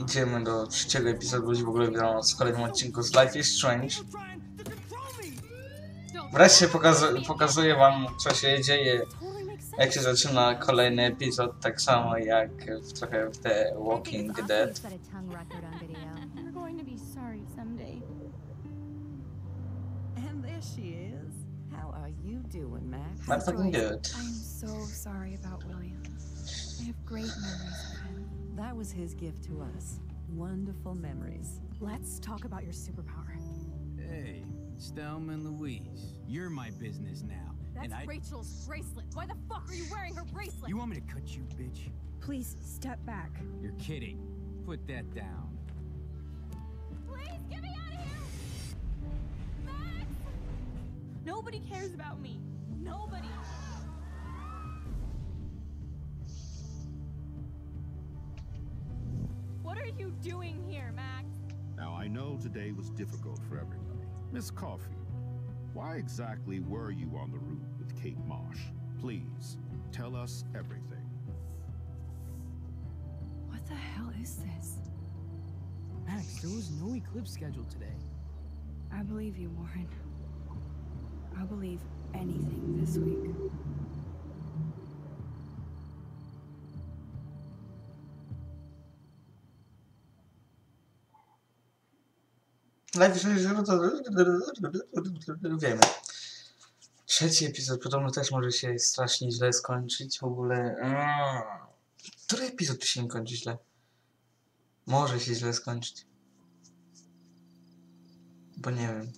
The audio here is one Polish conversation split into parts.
idziemy do trzeciego epizodu, ludzi w ogóle wiadomo, w kolejnym odcinku z Life is Strange. Wreszcie pokazuję wam, co się dzieje, jak się zaczyna kolejny epizod, tak samo jak trochę w The Walking Dead. I'm fucking good. I'm so sorry about William. I have great memories of him. That was his gift to us. Wonderful memories. Let's talk about your superpower. Hey, Stelma and Louise, you're my business now. That's Rachel's bracelet. Why the fuck are you wearing her bracelet? You want me to cut you, bitch? Please step back. You're kidding. Put that down. Please get me out of here! Max! Nobody cares about me. Nobody. What are you doing here, Max? Now, I know today was difficult for everybody. Miss Caulfield, why exactly were you on the route with Kate Marsh? Please, tell us everything. What the hell is this? Max, there was no eclipse scheduled today. I believe you, Warren. I'll believe anything this week. Life is wiemy. Trzeci epizod podobno też może się strasznie źle skończyć. W ogóle... Który epizod tu się nie kończy źle? Może się źle skończyć. Bo nie wiem.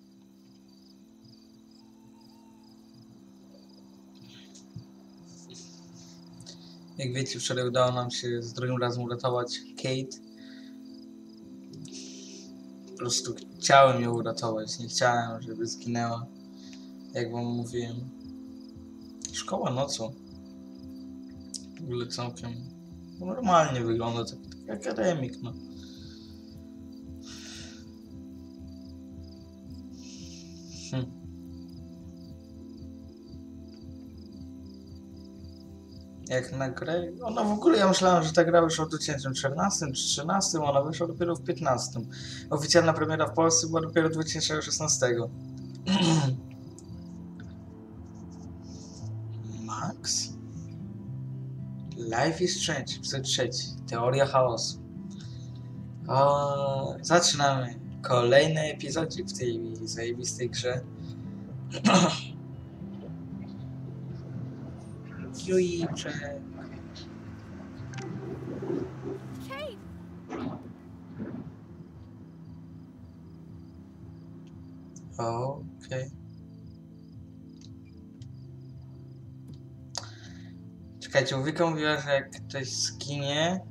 Jak wiecie, wczoraj udało nam się z drugim razem uratować Kate. Po prostu chciałem ją uratować, nie chciałem, żeby zginęła. Jak wam mówiłem. Szkoła nocą. W ogóle całkiem normalnie wygląda, taki akademik, no. Jak na grę... Ona w ogóle, ja myślałem, że ta gra wyszła w 2014 czy 2013, ona wyszła dopiero w 2015. Oficjalna premiera w Polsce była dopiero 2016. Max? Life is Strange, epizod 3. Teoria chaosu. Zaczynamy. Kolejny epizodzik w tej zajebistej grze. Juiczek. Kate! Okej. Czekajcie, Wika mówiła, że jak ktoś zginie,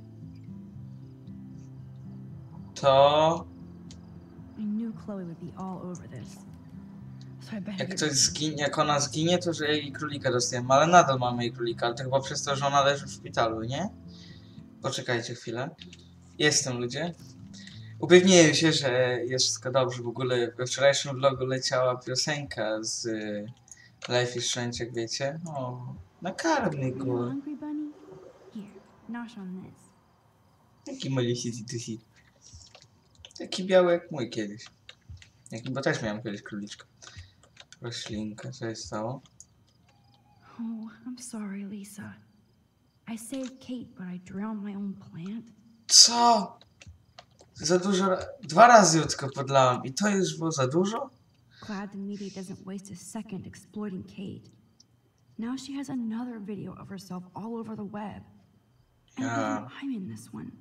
to... I knew Chloe would be all over this. So I better Jak get... ktoś zginie, jak ona zginie, to że jej królika dostajemy, ale nadal mamy jej królika, ale to chyba przez to, że ona leży w szpitalu, nie? Poczekajcie chwilę. Jestem, ludzie. Upewniłem się, że jest wszystko dobrze. W ogóle we wczorajszym vlogu leciała piosenka z Life is Strange, jak wiecie. O, nakarmny You go. hungry, bunny? Here, nosh on this. Taki malisi. Taki biały jak mój kiedyś. Bo też miałem kiedyś króliczka. Roślinka, co się stało? Oh, I'm sorry, Lisa. I saved Kate, but I drowned my own plant. Co? Za dużo... 2 razy ją tylko podlałam i to już było za dużo? Glad the media doesn't waste a second exploiting Kate. Now she has another video of herself all over the web. And even I'm in this one.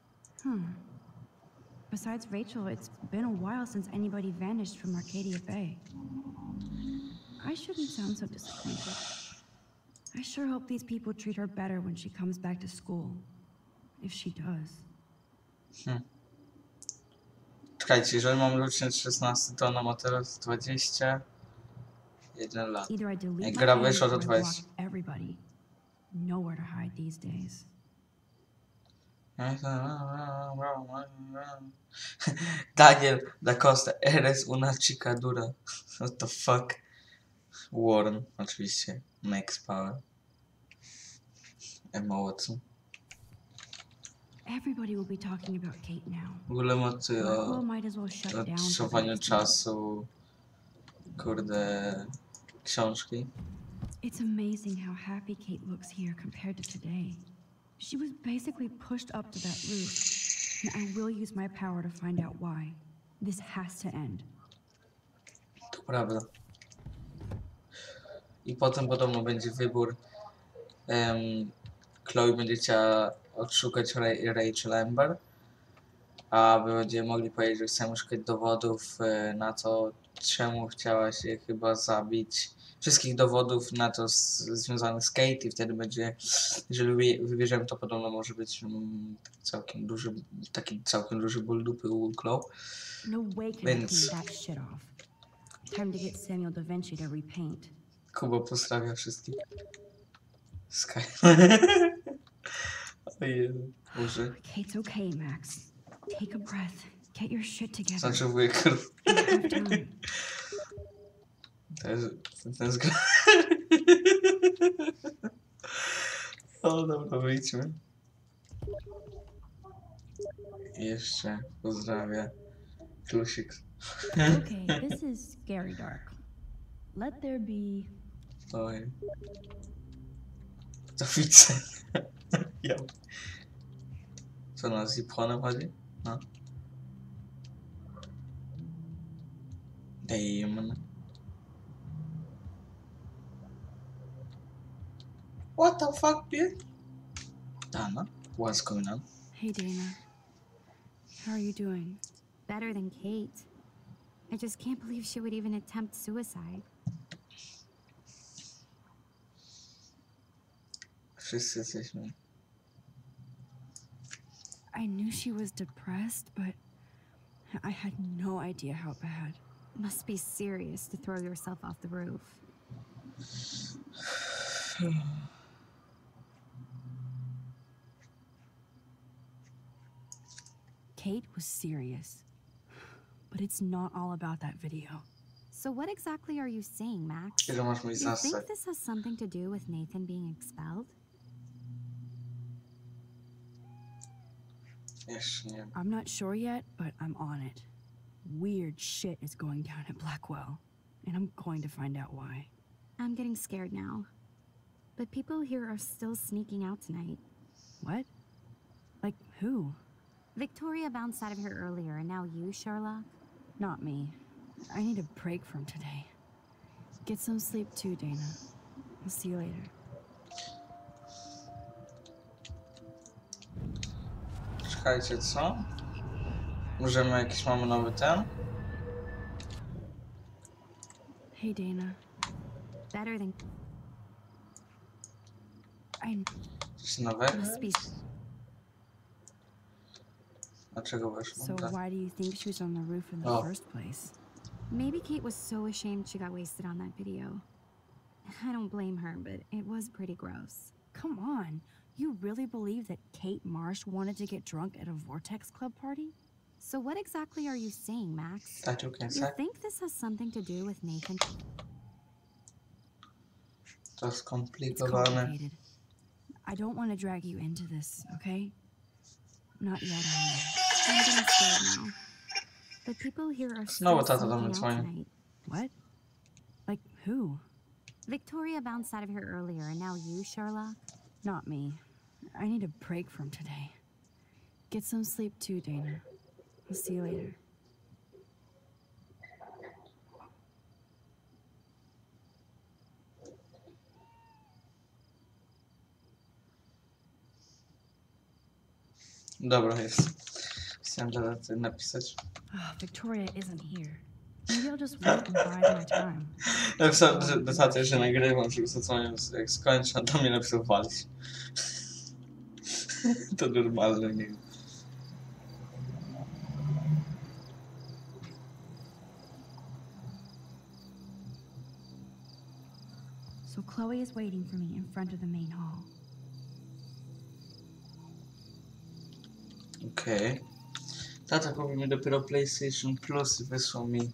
Besides Rachel, it's been a while since anybody vanished from Arcadia Bay. I shouldn't sound so disappointed. I sure hope these people treat her better when she comes back to school. If she does. Czekajcie, jeżeli mam 2016, to ona ma teraz 21 lat. Either I delete Jak my gra page wyszła, to or I block 20. everybody. Nowhere to hide these days. Daniel da Costa, eres una chica dura. What the fuck? Warren, oczywiście. Max Power. Emma Watson. Everybody will be talking about Kate now. W ogóle moty o Blackwell might as well shut down. for the odczuwaniu next czasu, kurde, książki. It's amazing how happy Kate looks here compared to today. She was basically pushed up to that roof, and I will use my power to find out why. This has to end. To prawda. I potem podobno będzie wybór. Chloe będzie chciała odszukać Rachel Amber, a będziemy mogli powiedzieć, że chcemy szukać dowodów na to, czemu chciała się chyba zabić. Wszystkich dowodów na to związanych z Kate i wtedy będzie, jeżeli wybierzemy, to podobno może być taki całkiem duży ból dupy u Chloe. No way can I clean that shit off. Time to get Samuel Da Vinci to repaint. Kuba pozdrawia wszystkich. Sky. Ojej, Boże. Kate's okay, Max. Take a breath. Get your shit together. Znaczy wujek. You have time. To jest gra. O, dobra, wyjdźmy. Jeszcze pozdrawia Klusik. Okay, this is scary dark. Let there be... Oj. To widzę. Ja. Co na Ziphonem chodzi? No. Damon. What the fuck, dude? Dana, what's going on? Hey, Dana. How are you doing? Better than Kate. I just can't believe she would even attempt suicide. Wszyscy jesteśmy. I knew she was depressed, but I had no idea how bad. Must be serious to throw yourself off the roof. Kate was serious. But it's not all about that video. So what exactly are you saying, Max? Ile masz mi You zasek? think this has something to do with Nathan being expelled? Jeszcze nie. I'm not sure yet, but I'm on it. Weird shit is going down at Blackwell, and I'm going to find out why. I'm getting scared now. But people here are still sneaking out tonight. What? Like who? Victoria bounced out of here earlier, and now you, Sherlock? Not me. I need a break from today. Get some sleep too, Dana. I'll see you later. Czekajcie, co? Możemy jakiś mamy nowy ten? Hey, Dana. Better than... Coś nowego? Must be... Dlaczego weszło? So Tak. why do you think she was on the roof in the Oh. first place? Maybe Kate was so ashamed she got wasted on that video. I don't blame her, but it was pretty gross. Come on. You really believe that Kate Marsh wanted to get drunk at a Vortex Club party? So what exactly are you saying, Max? Tak, you can You say. think this has something to do with Nathan? To jest It's skomplikowane. complicated. I don't want to drag you into this, okay? Not yet, anyway. I'm getting scared now. But people here are still Znowu tata do sneaking mnie out dzwoni. tonight. What? Like who? Victoria bounced out of here earlier, and now you, Sherlock? Not me. I need a break from today. Get some sleep too, Dana. I'll see you later. Dobra, jest. Chciałem teraz napisać. Victoria isn't here. Maybe I'll just wait and bide my time. Napisał do taty, że nagrywam, żeby zadzwonił, jak skończę, a to mnie napisał walić. To normalne, nie wiem. So Chloe is waiting for me in front of the main hall. Okej. Tata kupił mi dopiero PlayStation Plus i wysłał mi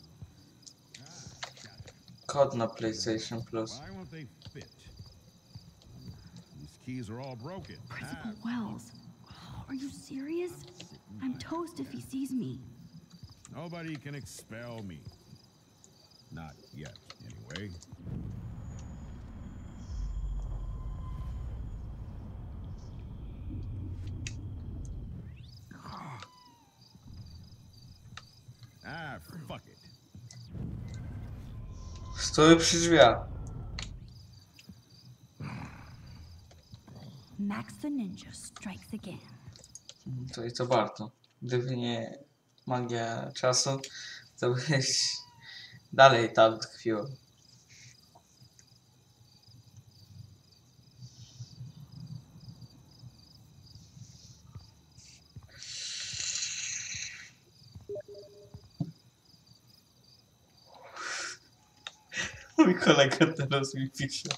kod na PlayStation Plus. Why won't they fit? These keys are all broken. Principal Wells. Oh, Are you serious? I'm toast if he sees me. Nobody can expel me. Not yet, anyway. Ah, fuck it. Stój przy drzwiach. Max the Ninja strikes again. To i to warto. Gdyby nie magia czasu, to byś dalej tam tkwiło. Mój kolega teraz mi pisze.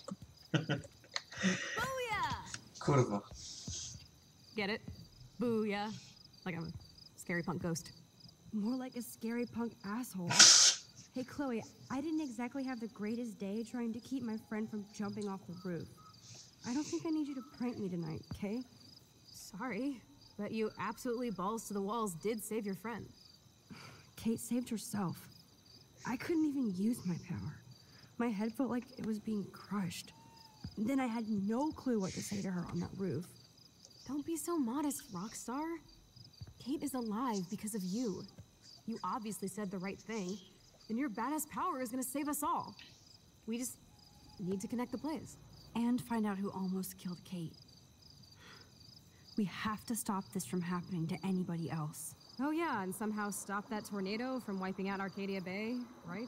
Kurwa. Get it? Booyah. Like I'm a scary punk ghost. More like a scary punk asshole. Hey, Chloe, I didn't exactly have the greatest day trying to keep my friend from jumping off the roof. I don't think I need you to prank me tonight, okay? Sorry, but you absolutely balls to the walls did save your friend. Kate saved herself. I couldn't even use my power. My head felt like it was being crushed. Then I had no clue what to say to her on that roof. Don't be so modest, Rockstar. Kate is alive because of you. You obviously said the right thing, and your badass power is gonna save us all. We just need to connect the plays. And find out who almost killed Kate. We have to stop this from happening to anybody else. Oh yeah, and somehow stop that tornado from wiping out Arcadia Bay, right?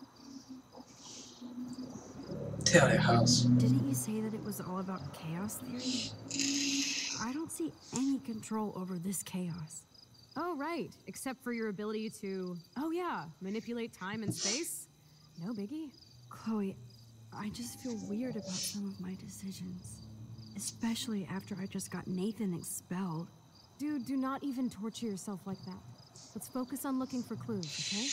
Teoria chaosu. Didn't you say that it was all about chaos theory? I don't see any control over this chaos. Oh right, except for your ability to, oh yeah, manipulate time and space. No biggie. Chloe, I just feel weird about some of my decisions. Especially after I just got Nathan expelled. Dude, do not even torture yourself like that. Let's focus on looking for clues, okay?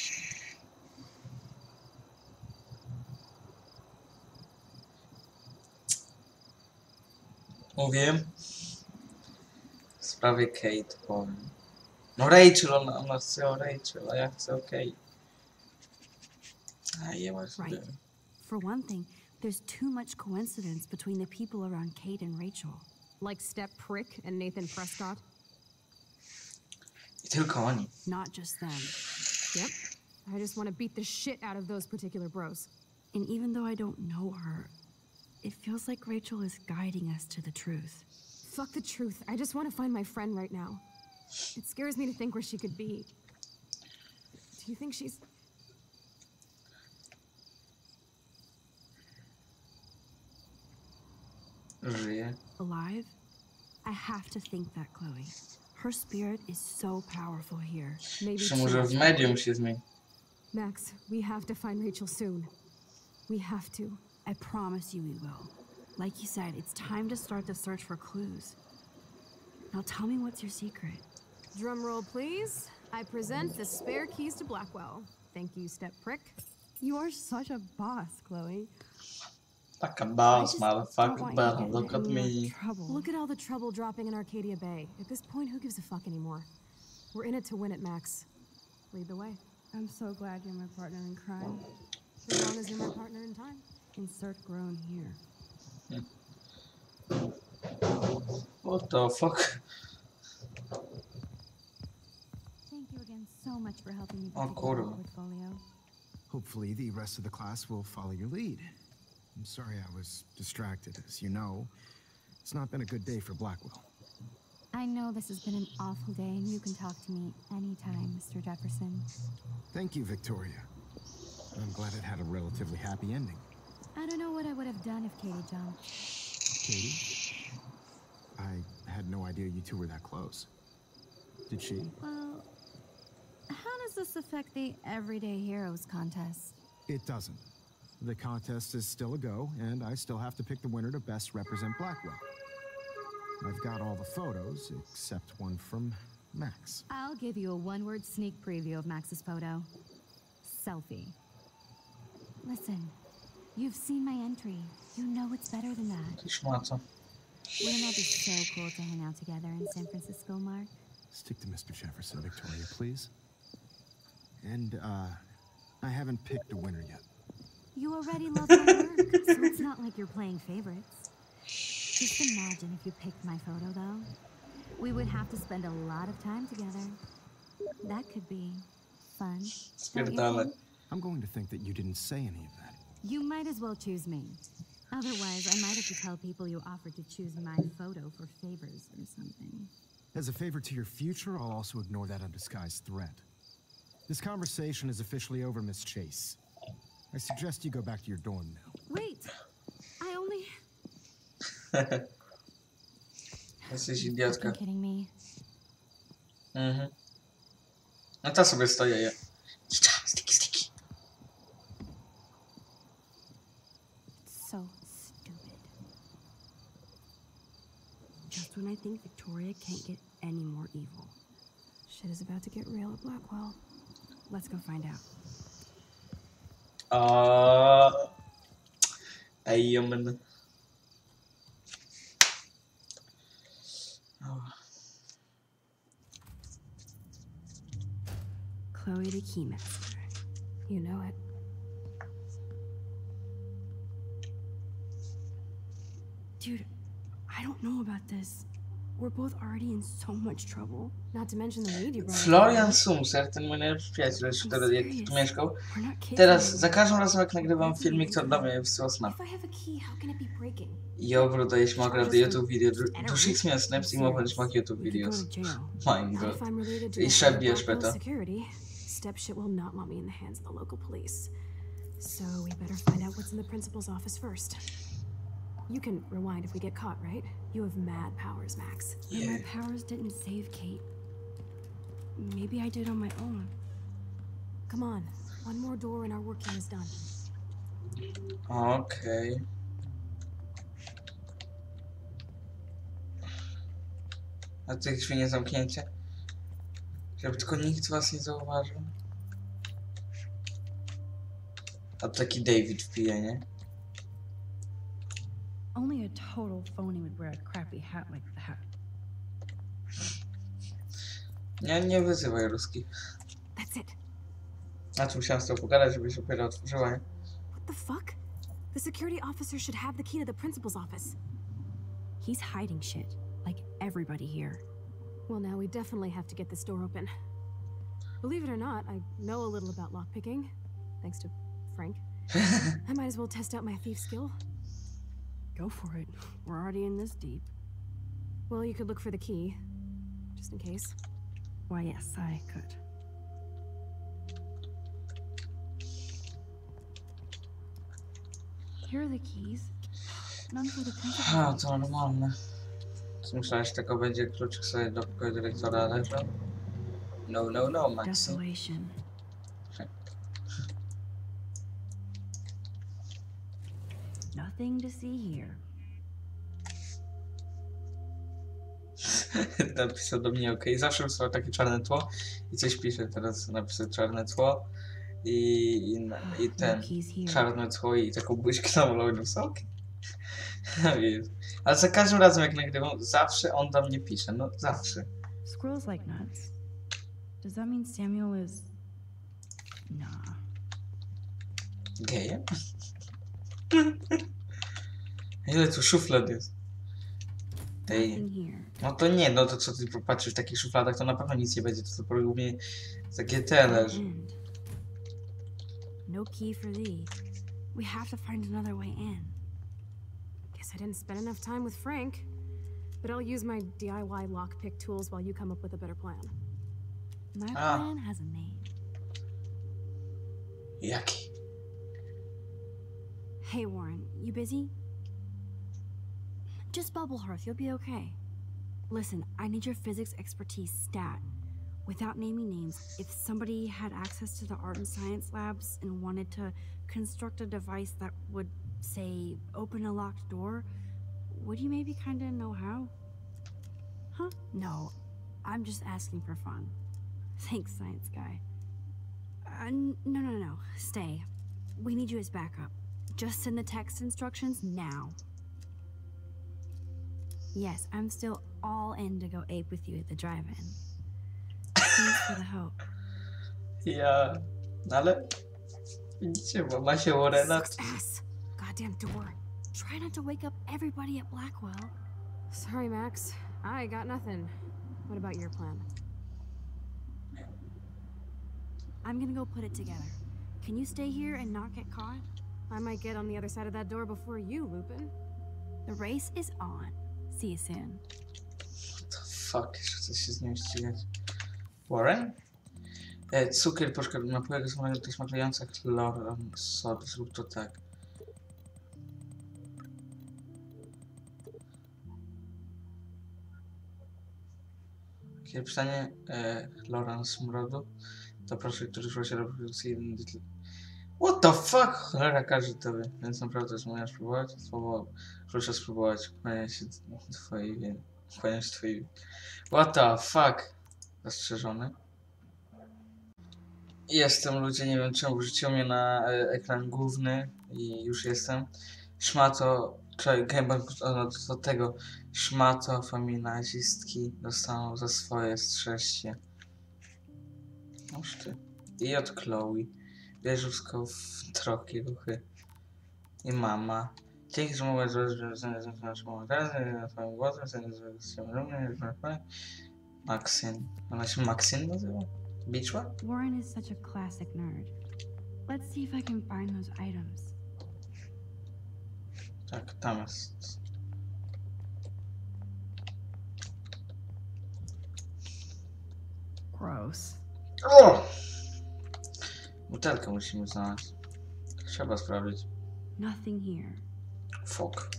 Mówię w sprawie Kate, powiem. No Rachel, ona chce o Rachel, a ja chcę o Kate. A jeba sobie. Right. For one thing, there's too much coincidence between the people around Kate and Rachel. Like Step Prick and Nathan Prescott? I tylko oni. Not just them. Yep. I just want to beat the shit out of those particular bros. And even though I don't know her, it feels like Rachel is guiding us to the truth. Fuck the truth. I just want to find my friend right now. It scares me to think where she could be. Do you think she's... Żyje. Alive? I have to think that, Chloe. Her spirit is so powerful here. Maybe Czy too może much. w medium się zmieni? Max, we have to find Rachel soon. We have to. I promise you we will. Like you said, it's time to start the search for clues. Now tell me what's your secret. Drum roll, please. I present the spare keys to Blackwell. Thank you, Step Prick. You are such a boss, Chloe. Taka I boss, just don't motherfucker, want you battle. getting Look at any more me. trouble. Look at all the trouble dropping in Arcadia Bay. At this point, who gives a fuck anymore? We're in it to win it, Max. Lead the way. I'm so glad you're my partner in crime. As long as you're my partner in time. Insert groan here. What the fuck? Thank you again so much for helping me Oh, put together kurwa. the portfolio. Hopefully, the rest of the class will follow your lead. I'm sorry I was distracted. As you know, it's not been a good day for Blackwell. I know this has been an awful day, and you can talk to me anytime, Mr. Jefferson. Thank you, Victoria. I'm glad it had a relatively happy ending. I don't know what I would have done if Katie jumped. Katie? I had no idea you two were that close. Did she? Well, how does this affect the Everyday Heroes contest? It doesn't. The contest is still a go, and I still have to pick the winner to best represent Blackwell. I've got all the photos, except one from Max. I'll give you a one-word sneak preview of Max's photo. Selfie. Listen, you've seen my entry. You know it's better than that. Ty szmaco. Wouldn't that be so cool to hang out together in San Francisco, Mark? Stick to Mr. Jefferson, Victoria, please. And, I haven't picked a winner yet. You already love my work, so it's not like you're playing favorites. Just imagine if you picked my photo, though. We would have to spend a lot of time together. That could be fun. Don't you Spierdalaj. think? I'm going to think that you didn't say any of that. You might as well choose me. Otherwise, I might have to tell people you offered to choose my photo for favors or something. As a favor to your future, I'll also ignore that undisguised threat. This conversation is officially over, Miss Chase. I suggest you go back to your dorm now. Wait! I only... Jesteś You idiotka. fucking kidding me? No to sobie stoję. Cicza, stiki. So stupid. Just when I think Victoria can't get any more evil. Shit is about to get real at Blackwell. Let's go find out. Amen. Chloe the Keymaster. You know it. Dude, I don't know about this. We're both already in so much trouble. Not to mention the weed you brought. Florian Sumser, ten mój najlepszy przyjaciel, który jak tu mieszkał. We're not kids Teraz, anymore. za każdym razem jak nagrywam filmik, to do mnie wysyła snap. If I have a key, how can it be breaking? I obródaliśmy akurat YouTube video. Duszix miał snaps i mówiliśmy YouTube We could go videos. to jail. My What god. if I'm related to I the szef head of bierz Blackwell beta. security? Stepshit will not want me in the hands of the local police. So we better find out what's in the principal's office first. You can rewind if we get caught, right? You have mad powers, Max. But Yeah. my powers didn't save Kate. Maybe I did on my own. Come on. One more door and our work here is done. Okej. A tych drzwi nie zamknięcie? Żeby tylko nikt was nie zauważył. A taki David wpije, nie? Only a total phony would wear a crappy hat like that. Nie wyzywaj ruskich. That's it. A tu musiałem z tobą pogadać, żebyś dopiero otworzyła, nie? What the fuck? The security officer should have the key to the principal's office. He's hiding shit, like everybody here. Well, now we definitely have to get this door open. Believe it or not, I know a little about lockpicking, thanks to Frank. I might as well test out my thief skill. Go for it. We're already in this deep. Well, you could look for the key, just in case. Why, yes, I could. Here are the keys. None for the principal. A, to normalne. Co myślałeś, że tego będzie kluczyk sobie do pokoju dyrektora leżał? No, Maxi. Desolation. Nothing to see here. Napisał do mnie OK. Zawsze wysłał takie czarne tło i coś pisze. Teraz napisał czarne tło i ten Keys here. czarne tło i taką buźkę namalował wysoki. Ale za każdym razem jak nagrywam, zawsze on do mnie pisze. No zawsze. Squirrels like nuts. Does that mean Samuel is... Nah. Gejem? Ile tu szuflad jest? Tej. Nothing here. No to nie, no to co ty popatrzysz w takich szufladach, to na pewno nic nie będzie. To głównie takie te leży. End. No key for thee. We have to find another way in. Guess I didn't spend enough time with Frank, but I'll use my DIY lockpick tools while you come up with a better plan. My Ah. plan has a name. Jaki? Hey, Warren, you busy? Just bubble hearth, you'll be okay. Listen, I need your physics expertise stat. Without naming names, if somebody had access to the art and science labs and wanted to construct a device that would, say, open a locked door, would you maybe kinda know how? Huh? No, I'm just asking for fun. Thanks, science guy. No. Stay. We need you as backup. Just send the text instructions now. Yes, I'm still all in to go ape with you at the drive-in. Thanks for the hope. Ja... No ale... Widzicie, bo ma się Warrena. Sucks ass. Goddamn door. Try not to wake up everybody at Blackwell. Sorry, Max. I got nothing. What about your plan? I'm gonna go put it together. Can you stay here and not get caught? I might get on the other side of that door before you, Lupin. The race is on. See you soon. What the fuck? Jeszcze chce się z nim ścigać. Warren? Cukier, poszukaj napojek smażonego też smakujących chlorem sodu. Zrób to tak. Kiedy przystanie chlorem smrodu, to proszę, który używa się reprodukcyjnym. What the fuck? Cholera każe tobie, więc naprawdę możesz spróbować. Proszę spróbować. Kłaniam się twojej. What the fuck? Zastrzeżony. Jestem, ludzie, nie wiem czemu wrzuciło mnie na ekran główny i już jestem. Szmato, Gamebank do tego szmato, feminazistki dostaną za swoje strzeżcie. Noż ty. I od Chloe. Wieżówsko w trochę ruchy. I mama. Dzięki, że mogę zrobić naszą razem, na twoim głosem, Maxine. Ona się Maxine nazywa? Beachwa? Warren is such a classic nerd. Let's see if I can find those items. Tak, tam jest. Gross. O! Butelkę musimy znaleźć. Trzeba sprawdzić. Nothing here. Fuck.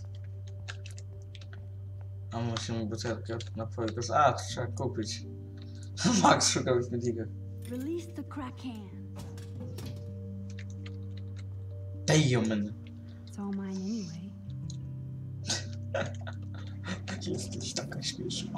A musimy butelkę napoju. A, to trzeba kupić. Max szukał w śmietnikach. Release the Kraken. Damn. It's all mine anyway. Jesteś taka śmieszna.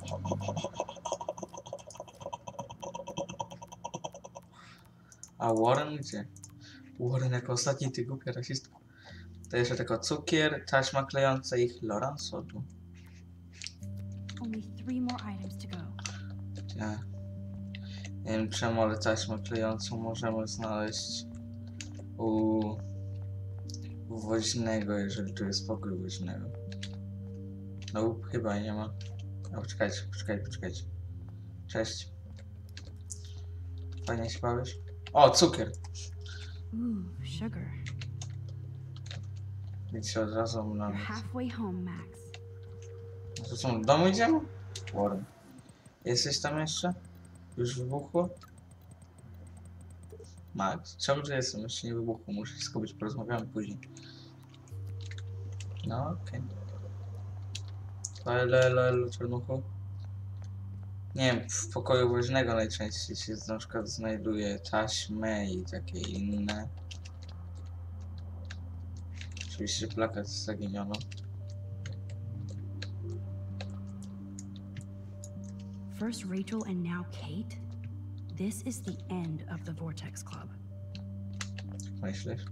A Warren gdzie? Warren jako ostatni, ty głupia rasistka. To jeszcze tylko cukier, taśma klejąca i chlorant sodu. Only 3 more items to go. Ja. Nie wiem czemu, ale taśmę klejącą możemy znaleźć u woźnego, jeżeli tu jest pokój woźnego. No, chyba nie ma. A poczekajcie. Cześć. Fajnie się bawisz? O, cukier! Ooh, sugar. Widzicie, od razu na... You're halfway home, Max. To co, do domu idziemy? Warren. Jesteś tam jeszcze? Już wybuchło? Max, czemu tu jestem? Jeszcze nie wybuchło, muszę się skupić, porozmawiamy później. No, okej. Okay. Czernuchu. Nie wiem, w pokoju woźnego najczęściej się na przykład znajduje taśmę i takie inne. Oczywiście plakat z zaginioną. First Rachel and now Kate? This is the end of the Vortex Club. Myślisz?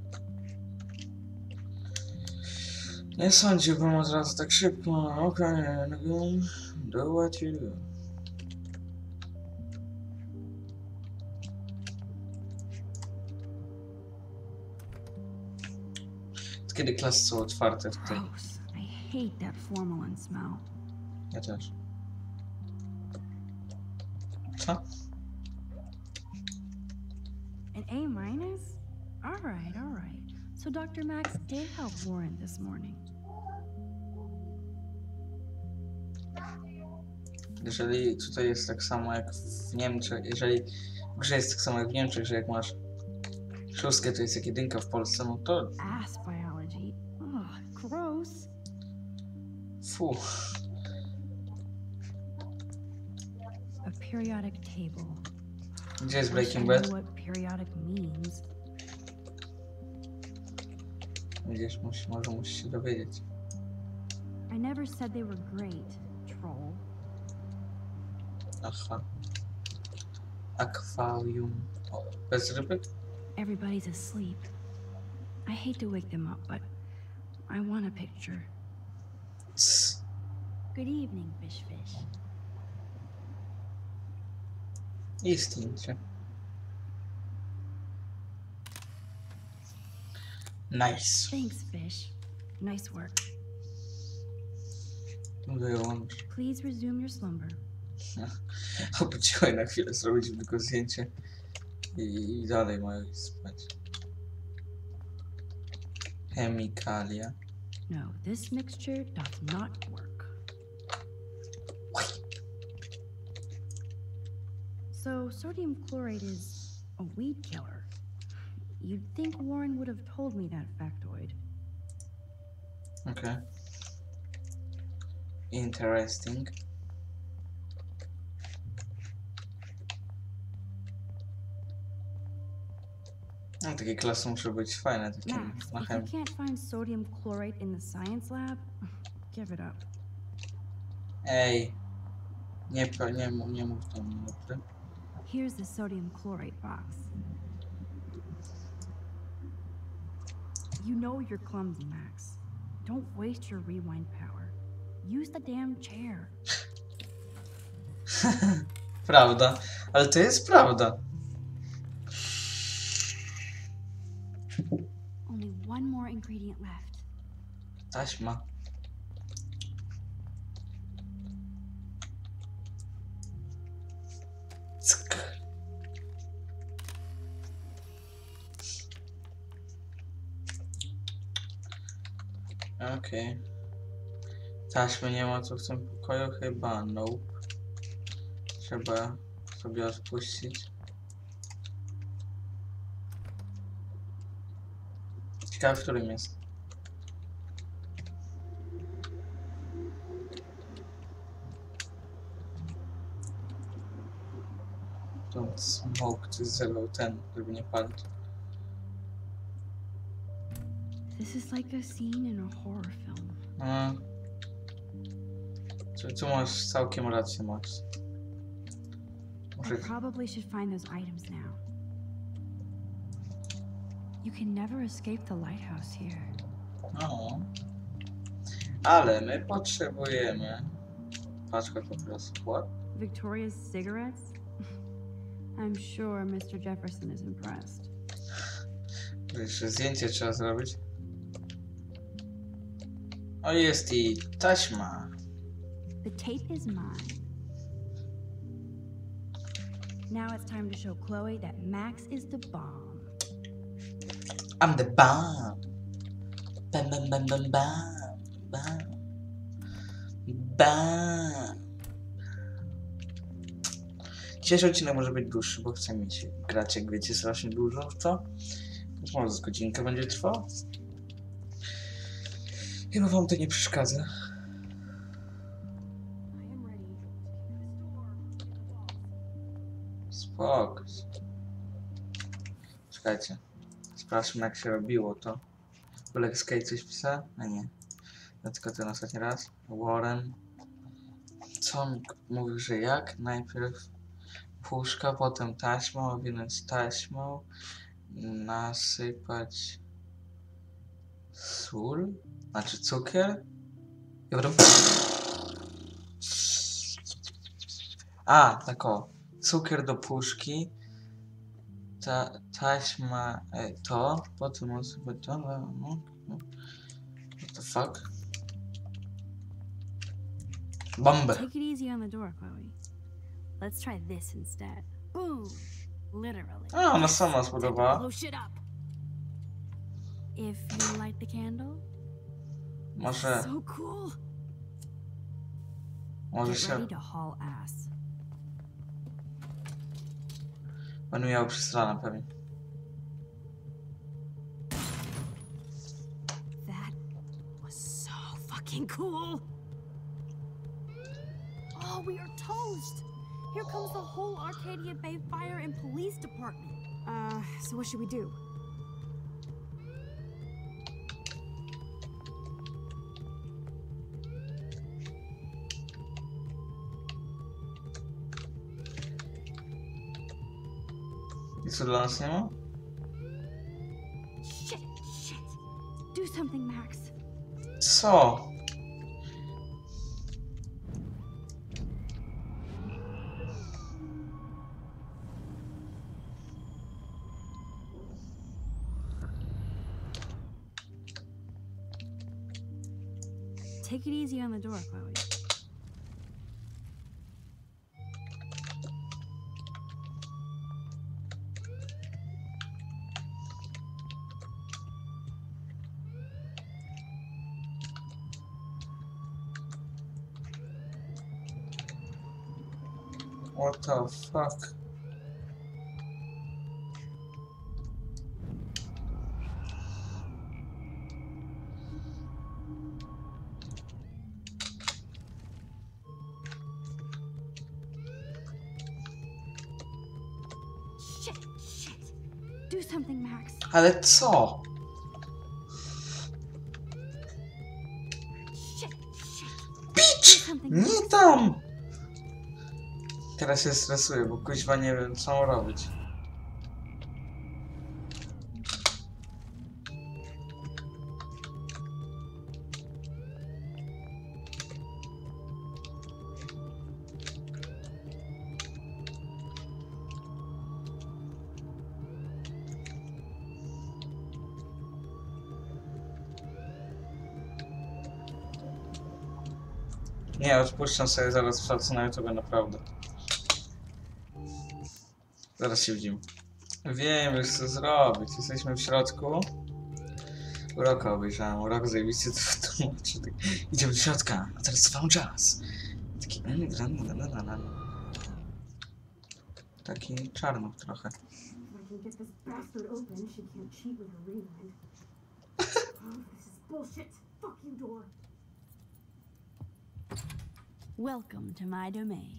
Nie sądziłbym od razu tak szybko. Okej, do what you do. Kiedy klasy są otwarte tutaj? Gross. I hate that formalin smell. Ja też. Co? An A-? All right. So Dr. Max did help Warren this morning. Jeżeli tutaj jest tak samo jak w Niemczech, jeżeli w grze jest tak samo jak w Niemczech, że jak masz 6, to jest jak 1 w Polsce, no to... Ass biology. Ugh, gross. Fu. A periodic table. Gdzie jest Wish I Breaking knew Bad? what periodic means. Widzisz, może musisz się dowiedzieć. I never said they were great, troll. Aha. Akwarium. O, bez rybek? Everybody's asleep. I hate to wake them up, but I want a picture. Cs. Good evening, Fish Fish. I zdjęcie. Nice. Thanks, Fish. Nice work. Wyłącz. Please resume your slumber. Obudziłem na chwilę zrobić tylko zdjęcie i dalej mają iść spać. Chemikalia. No, this mixture does not work. So, sodium chlorate is a weed killer. You'd think Warren would have told me that factoid. Okay. Interesting. No, takie klasy muszą być fajne, takie Max, na if you chemię. can't find sodium chlorate in the science lab, give it up. Ej, nie mów do mnie, dobrze? Here's the sodium chlorate box. You know you're clumsy, Max. Don't waste your rewind power. Use the damn chair. Prawda, ale to jest prawda. Only one more ingredient left. Taśma. Cyk. Okej. Taśmy nie ma co w tym pokoju chyba, nope. Trzeba sobie odpuścić. Ciekawe, w którym jest. Don't smoke, to zerwał ten, żeby nie palić. This is like a scene in a horror film. Tu masz całkiem rację, Max. Muszę... I probably should find those items now. You can never escape the lighthouse here. No. Ale my potrzebujemy... Paczka po prostu. What? Victoria's cigarettes? I'm sure Mr. Jefferson is impressed. Jeszcze zdjęcie trzeba zrobić. O, jest i taśma. The tape is mine. Now it's time to show Chloe that Max is the bomb. I'm the bomb. Bam, bam, bam, bam, bam. Bam. Bam. Dzisiejszy odcinek może być dłuższy, bo chcę mieć grać, jak wiecie, strasznie dużo w to. Więc może z godzinkę będzie trwał. Chyba wam to nie przeszkadza. Spoko. Czekajcie. Sprawdźmy, jak się robiło to. Black Skate coś pisał? A nie. No tylko ten ostatni raz. Warren. Co on mówił, że jak? Najpierw puszka, potem taśmą, owinąć taśmą, nasypać sól, znaczy cukier i potem... A, tak o. Cukier do puszki, taśma to, potem nasypać to, what the fuck? Bombę. Take it easy on the door, Chloe. Let's try this instead. Boom! Literally. A, ona sama spodobała. Blow shit up. If you light the candle, Może So cool. Może get się ready to haul ass. będę miał przesrane pewnie. That was so fucking cool. Oh, we are toast. Here comes the whole Arcadia Bay Fire and Police Department. So what should we do? I co dla nas nie ma? Shit! Do something, Max. Co? Take it easy on the door, Chloe. What the fuck? Shit! Do something, Max. Ale co? Shit! Bitch! Something, Nie Max. tam! Teraz się stresuję, bo kuźwa nie wiem co mam robić. Nie, odpuszczam sobie zaraz wrzucę na YouTube naprawdę. Zaraz się widzimy. Wiem już co zrobić. Jesteśmy w środku. Uroka obejrzałem. Urok zajebiście to tłumaczy. Tak. Idziemy do środka. A teraz trwał czas. Taki... Taki czarnuch trochę. If I can get this bastard open, she can't cheat with her rewind. Oh, this is bullshit. Fuck you, door. Welcome to my domain.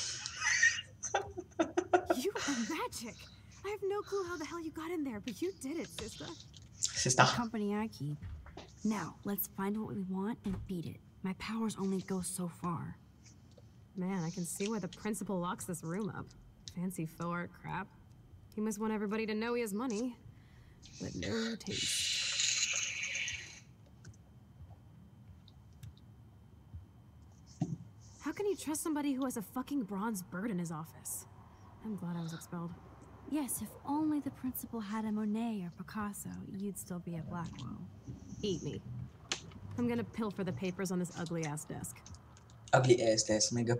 You are magic. I have no clue how the hell you got in there, but you did it, sister. Sister. The company I keep. Now, let's find what we want and beat it. My powers only go so far. Man, I can see why the principal locks this room up. Fancy faux art crap. He must want everybody to know he has money, but no taste. How can you trust somebody who has a fucking bronze bird in his office? I'm glad I was expelled. Yes, if only the principal had a Monet or Picasso, you'd still be at Blackwell. Eat me. I'm gonna pilfer the papers on this ugly-ass desk. Ugly ass, that's mega.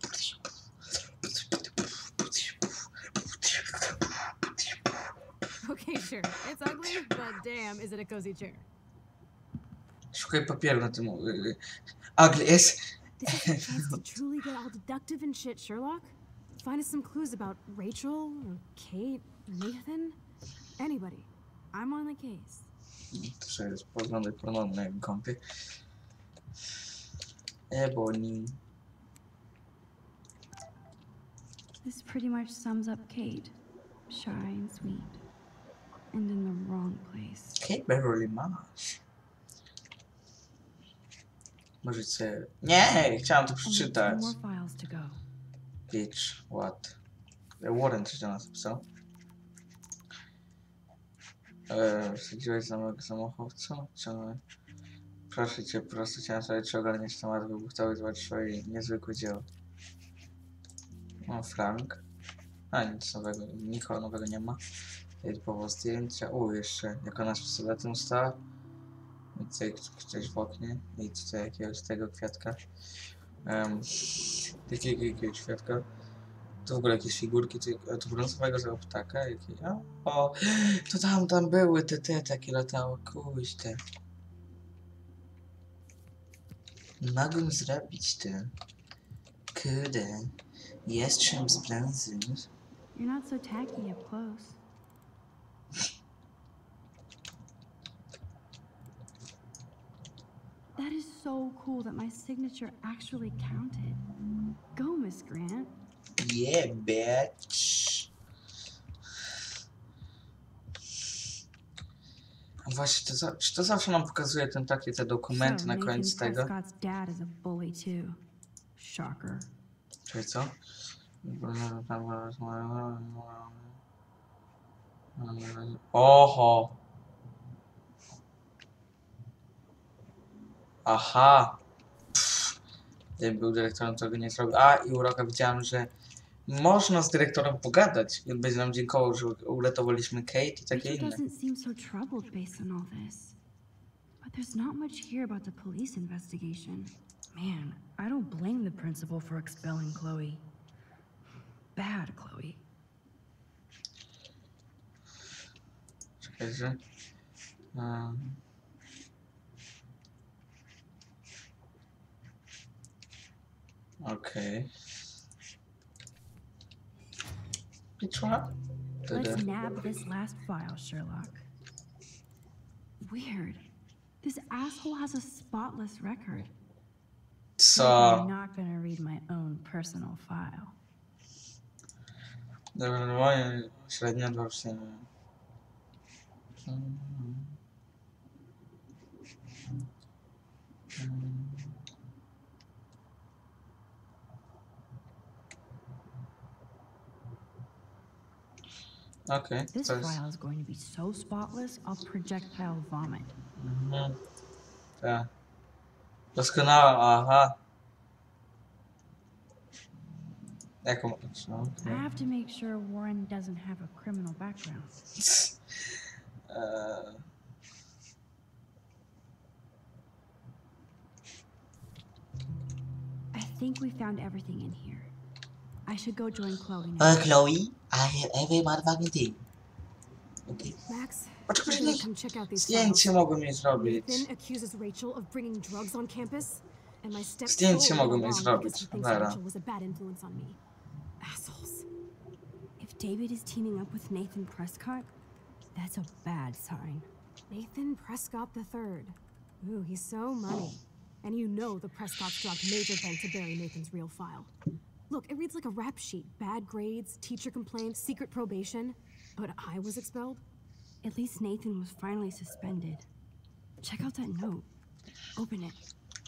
Okay, sure. It's ugly, but damn, is it a cozy chair. Szukaj papieru na tym. Ugly ass. This is your chance to truly get all deductive and shit, Sherlock. Find us some clues about Rachel, or Kate, or Nathan. Anybody. I'm on the case. To jest poglądek pornowy na jego kompie. Ebony. This pretty much sums up Kate. Shy and sweet. And in the wrong place. Kate Beverly Marsh. Możecie... Nie! Chciałam to Only 2 przeczytać. more files to go. Bitch, what? Warren coś do nas pisał. Wsadziłeś za mojego samochowca? Ciągle. Proszę cię, po prostu chciałem sobie, czy ogarniesz temat wybuchowy, zobaczyć swoje niezwykłe dzieło. O, Frank. A, nic nowego, nikogo nowego nie ma. Typowo zdjęcia. Jeszcze, jak ona z pistoletem stała. I tutaj ktoś w oknie. I tutaj jakiegoś tego kwiatka. Jakiegoś kwiatka. To w ogóle jakieś figurki, to brązowego tego ptaka, o, to tam były te takie latało, kuźte. Mogę zrobić to. Kurde, jastrząb z brązu. You're not so tacky up close. That is so cool that my signature actually counted. Go, Miss Grant. Yeah, bitch. Właśnie, czy to zawsze nam pokazuje te dokumenty na koniec tego? Scott's dad is a bully too. Shocker. Czyli co? Oho! Aha! Gdybym był dyrektorem, to by nie zrobił. A, i uroka widziałem, że można z dyrektorem pogadać. I on będzie nam dziękował, że uratowaliśmy Kate i takie Rachel inne. doesn't seem so troubled based on all this. But But there's not much here about the police investigation. Man, I don't blame the principal for expelling Chloe. Bad Chloe. Czekajcie. Okej. Piczła? Let's nab this last file, Sherlock. Weird. This asshole has a spotless record. Co? I'm not gonna read my own personal file. Dobra, średnia 2 września. Okay. This file is going to be so spotless, I'll projectile vomit. Tak. Doskonała, aha. Jaką? No, I have to make sure Warren doesn't have a criminal background. I think we found everything in here. I should go join Chloe now. Chloe, I have every motherfucking thing. Okay. Max, Poczekaj, we're gonna come check out these zdjęcie files. mogłem jej zrobić. Nathan accuses Rachel of bringing drugs on campus, and my stepdad Zdjęcie mogłem jej because zrobić. he thinks Dobra. Rachel was a bad influence on me. Assholes. If David is teaming up with Nathan Prescott, that's a bad sign. Nathan Prescott III. Ooh, he's so money. And you know the Prescotts dropped major bank to bury Nathan's real file. Look, it reads like a rap sheet. Bad grades, teacher complaints, secret probation. But I was expelled? At least Nathan was finally suspended. Check out that note. Open it.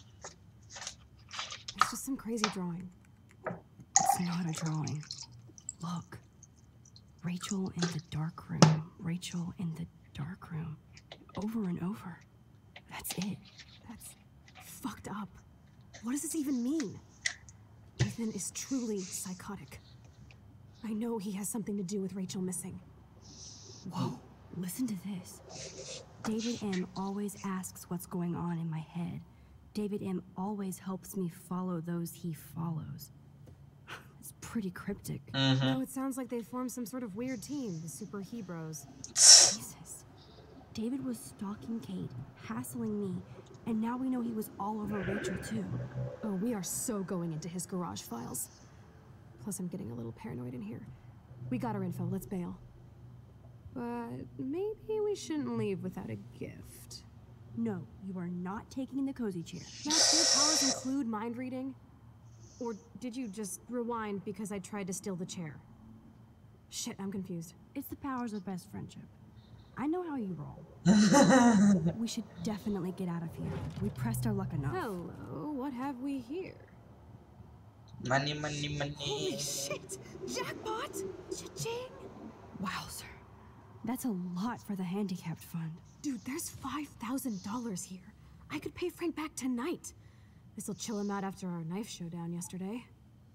It's just some crazy drawing. It's not a drawing. Look. Rachel in the dark room. Rachel in the dark room. Over and over. That's it. That's fucked up. What does this even mean? Nathan is truly psychotic. I know he has something to do with Rachel missing. Whoa, listen to this. David M. always asks what's going on in my head. David M. always helps me follow those he follows. It's pretty cryptic. Oh, it sounds like they formed some sort of weird team, the Super Hebrews. Jesus. David was stalking Kate, hassling me, and now we know he was all over Rachel too. Oh, we are so going into his garage files. Plus, I'm getting a little paranoid in here. We got our info, let's bail. But maybe we shouldn't leave without a gift. No, you are not taking the cozy chair. Max, do your powers include mind reading? Or did you just rewind because I tried to steal the chair? Shit, I'm confused. It's the powers of best friendship. I know how you roll. We should definitely get out of here. We pressed our luck enough. Hello, what have we here? Money, money, money. Holy shit! Jackpot! Cha-ching! Wow, sir. That's a lot for the handicapped fund. Dude, there's $5,000 here. I could pay Frank back tonight. This'll chill him out after our knife showdown yesterday.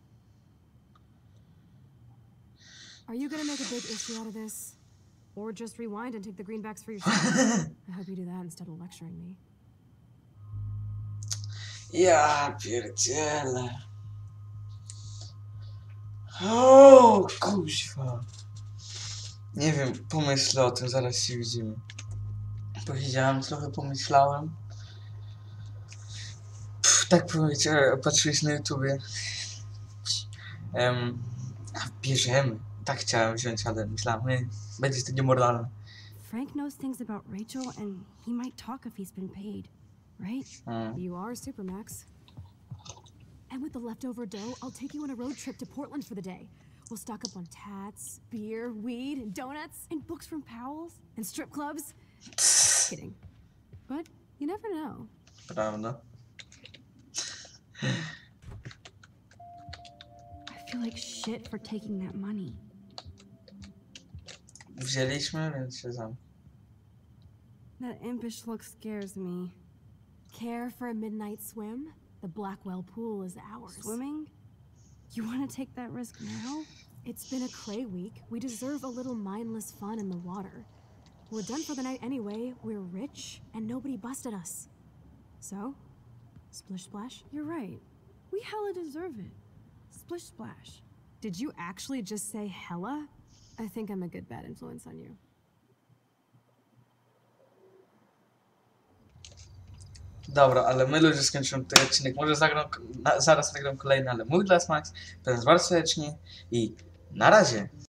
Are you gonna make a big issue out of this? Or just rewind and take the greenbacks for yourself? I hope you do that instead of lecturing me. Ja pierdzielę. O, kuźwa. Nie wiem, pomyślę o tym, zaraz się widzimy. Powiedziałem, trochę pomyślałem. Tak powiedziałem, patrzyłeś na YouTubie. Bierzemy. Tak chciałem wziąć, ale myślałem, będzie to niemoralne. Frank knows things about Rachel, and he might talk if he's been paid, right? You are Supermax. And with the leftover dough, I'll take you on a road trip to Portland for the day. We'll stock up on tats, beer, weed, and donuts, And books from Powell's? and strip clubs. Kidding. But you never know. Prawda? I feel like shit for taking that money. Wzięliśmy, więc się That impish look scares me. Care for a midnight swim? The Blackwell pool is ours. Swimming? You want to take that risk now? It's been a cray week. We deserve a little mindless fun in the water. We're done for the night anyway. We're rich, and nobody busted us. So, splish splash? You're right. We hella deserve it. Splish splash. Did you actually just say hella? I think I'm a good bad influence on you. Dobra, ale my ludzie skończymy ten odcinek. Może zaraz nagram kolejny, ale mój Glassmax. Bardzo serdecznie i na razie.